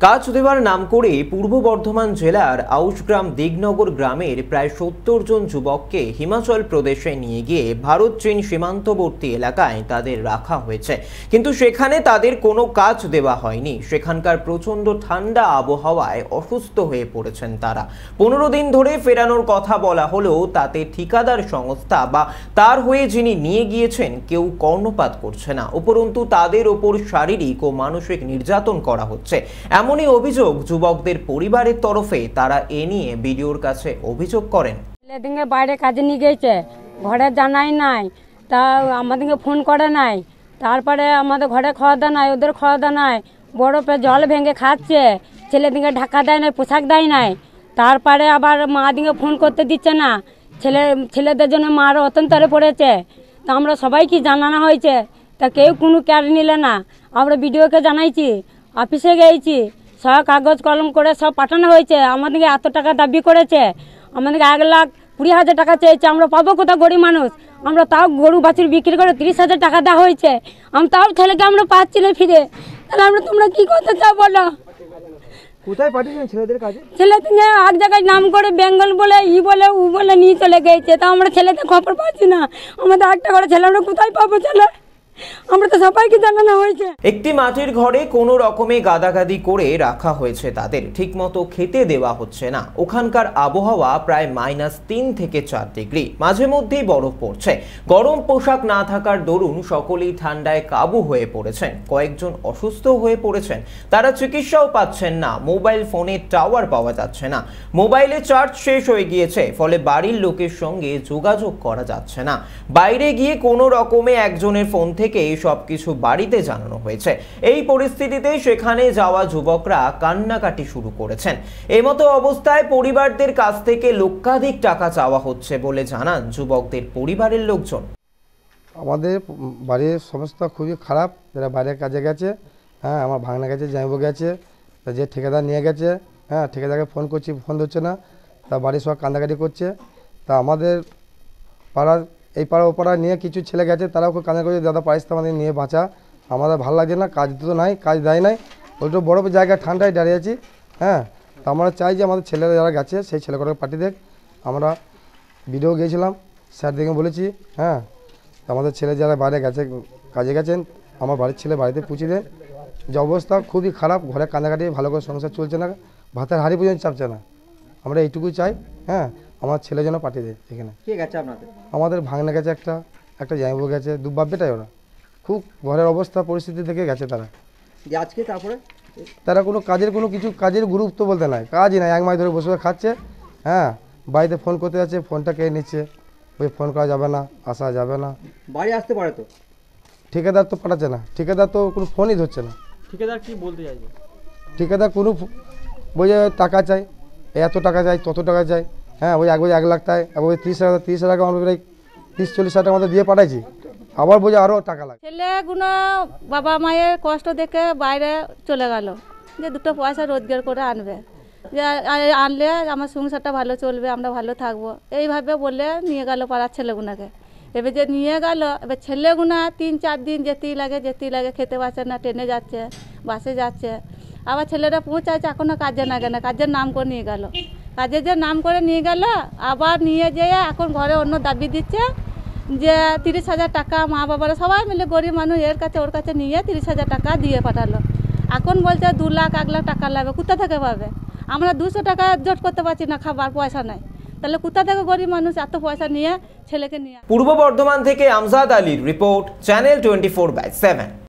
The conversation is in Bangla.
কাজ দেওয়ার নাম করে পূর্ব বর্ধমান জেলার আউশগ্রাম দিগনগর গ্রামের প্রায় ৭০ জন যুবককে হিমাচল প্রদেশে নিয়ে গিয়ে ভারত চীন সীমান্তবর্তী এলাকায় তাদের রাখা হয়েছে, কিন্তু সেখানে তাদের কোনো কাজ দেওয়া হয়নি। সেখানকার প্রচণ্ড ঠান্ডা আবহাওয়ায় অসুস্থ হয়ে পড়েছেন তারা। ১৫ দিন ধরে ফেরানোর কথা বলা হলেও তাতে ঠিকাদার সংস্থা বা তার হয়ে যিনি নিয়ে গিয়েছেন কেউ কর্ণপাত করছে না। উপরন্তু তাদের ওপর শারীরিক ও মানসিক নির্যাতন করা হচ্ছে, এমনই অভিযোগ যুবকদের পরিবারের তরফে। তারা এ নিয়ে বিডিওর কাছে অভিযোগ করেন। ছেলেদিকে বাইরে কাজে নিয়ে গেছে, ঘরে জানাই নাই, তা আমাদেরকে ফোন করে নাই। তারপরে আমাদের ঘরে খাওয়া দাওয়া নাই, ওদের খাওয়া দাওয়া নাই, বরফে জল ভেঙে খাচ্ছে। ছেলেদিকে ঢাকা দেয় নাই, পোশাক দেয় নাই। তারপরে আবার মা দিকে ফোন করতে দিচ্ছে না। ছেলেদের জন্য মার অত্যন্তরে পড়েছে। তা আমরা সবাইকে জানানো হয়েছে, তা কেউ কোনো কেয়ার নিলে না। আমরা বিডিওকে জানাইছি, অফিসে গিয়েছি, সব কাগজ কলম করে সব পাঠানো হয়েছে। আমাদেরকে এত টাকা দাবি করেছে, আমাদেরকে ১,২০,০০০ টাকা চেয়েছে। আমরা পাবো কোথাও? গরিব মানুষ আমরা, তাও গরু বাছুর বিক্রি করে ৩০,০০০ টাকা দেওয়া হয়েছে। তাও ছেলেকে আমরা পাচ্ছি না ফিরে। তাহলে তোমরা কি করতে চাও বলো? কোথায় পাঠিয়েছেন ছেলেদের কাজে? ছেলেদিকে এক জায়গায় নাম করে বেঙ্গল বলে বলে বলে নিয়ে চলে গেছে। তা আমরা ছেলেদের খবর পাচ্ছি না। আমাদের একটা করে ছেলে, আমরা কোথায় পাবো ছেলে? আমরা তো সবাইকে জানানো হয়েছে। একটি মাটির ঘরে কোনো রকমে গাদাগাদি করে রাখা হয়েছে তাদের, ঠিকমতো খেতে দেওয়া হচ্ছে না। ওখানকার আবহাওয়া প্রায় -৩ থেকে ৪ ডিগ্রি, মাঝে মধ্যেই বরফ পড়ছে। গরম পোশাক না থাকার দরুন সকলেই ঠান্ডায় কাবু হয়ে পড়েছেন। কয়েকজন অসুস্থ হয়ে পড়েছেন, তারা চিকিৎসাও পাচ্ছেন না। মোবাইল ফোনে টাওয়ার পাওয়া যাচ্ছে না, মোবাইলে চার্জ শেষ হয়ে গিয়েছে, ফলে বাড়ির লোকের সঙ্গে যোগাযোগ করা যাচ্ছে না। বাইরে গিয়ে কোনো রকমে একজনের ফোন থেকে সবকিছু বাড়িতে জানানো হয়েছে। এই পরিস্থিতিতে সেখানে যাওয়া যুবকরা কান্নাকাটি শুরু করেছেন। এই মতো অবস্থায় পরিবারদের কাছ থেকে লক্ষাধিক টাকা চাওয়া হচ্ছে বলে জানান যুবকদের পরিবারের লোকজন। আমাদের বাড়ির সমস্যা খুবই খারাপ। যারা বাইরের কাজে গেছে, আমার ভাগনা গেছে, জামাইবাবু গেছে, যে ঠিকাদার নিয়ে গেছে, ঠিকাদারকে ফোন করছি, ফোন ধরছে না। তা বাড়ির সব কান্দাকাটি করছে। তা আমাদের পাড়ার এই পাড়া ও পাড়া নিয়ে কিছু ছেলে গেছে, তারাও খুব কান্না করছে, দাদা পারিস তো আমাদের নিয়ে বাঁচা। আমাদের ভালো লাগছে না, কাজ তো নাই, কাজ দেয় নাই, ওইটা বরফের জায়গায় ঠান্ডায় দাঁড়িয়ে আছি। তো আমরা চাই যে আমাদের ছেলেরা যারা গেছে সেই ছেলেগুলোকে পাঠিয়ে দেখ। আমরা ভিডিও গিয়েছিলাম, স্যার দেখে বলেছি, তো আমাদের ছেলে যারা বাইরে গেছে, কাজে গেছেন, আমার বাড়ির ছেলে বাড়িতে পৌঁছে দেয়। যে অবস্থা খুবই খারাপ, ঘরে কান্নাকাটি, ভালো করে সংসার চলছে না, ভাতের হাঁড়ি পর্যন্ত চাপছে না। আমরা এইটুকু চাই, আমার ছেলে যেন পাঠিয়ে দেয়। এখানে কে গেছে আপনাদের? আমাদের ভাগনা গেছে, একটা জামাইবাবু গেছে, দু বাপ বেটাই। ওরা খুব ঘরের অবস্থা পরিস্থিতি থেকে গেছে তারা। যে আজকে তারপরে তারা কোনো কাজের গুরুত্ব বলতে নাই, কাজই নাই, 1 মাস ধরে বসে খাচ্ছে। বাড়িতে ফোন করতে যাচ্ছে, ফোনটা কে নিচ্ছে, ওই ফোন করা যাবে না, আসা যাবে না। বাড়ি আসতে পারে তো? ঠিকাদার তো পাঠাচ্ছে না, ঠিকাদার তো কোনো ফোনই ধরছে না। ঠিকাদার কি বলতে চাইছে? ঠিকাদার কোনো বোঝে টাকা চাই, এত টাকা চাই, তত টাকা চাই। ওই 1 লাখ টাকা, ওই 30,000 টাকা আমরা প্রায় 30-40,000 টাকা আমাদের দিয়ে পাঠাইছি। আবার বোঝে আরও টাকা লাগে। ছেলেগুলো বাবা মায়ের কষ্ট দেখে বাইরে চলে গেল, যে 2 পয়সা রোজগার করে আনবে, যে আনলে আমার সংসারটা ভালো চলবে, আমরা ভালো থাকবো, এইভাবে বলে নিয়ে গেল পাড়ার ছেলেগুনাকে। এবার যে নিয়ে গেল, এবার ছেলেগুনা 3-4 দিন যেতেই লাগে, খেতে পারছে না, ট্রেনে যাচ্ছে, বাসে যাচ্ছে। আবার ছেলেরা পৌঁছাচ্ছে, এখনও কাজে না কেন, কাজের নাম করে নিয়ে গেল, কাজের যে নাম করে নিয়ে গেল, আবার নিয়ে যেয়ে এখন ঘরে অন্য দাবি দিচ্ছে যে 30,000 টাকা। মা বাবারা সবাই মিলে গরিব মানুষ, এর কাছে ওর কাছে নিয়ে 30,000 টাকা দিয়ে পাঠালো। এখন বলছে 2 লাখ 1 লাখ টাকা লাগবে। কোথা থেকে পাবে? আমরা 200 টাকা জোট করতে পারছি না, খাবার পয়সা নাই, তাহলে কোথা থেকে গরিব মানুষ এত পয়সা নিয়ে ছেলেকে নিয়ে? পূর্ব বর্ধমান থেকে আমজাদ আলীর রিপোর্ট, চ্যানেল 24/7।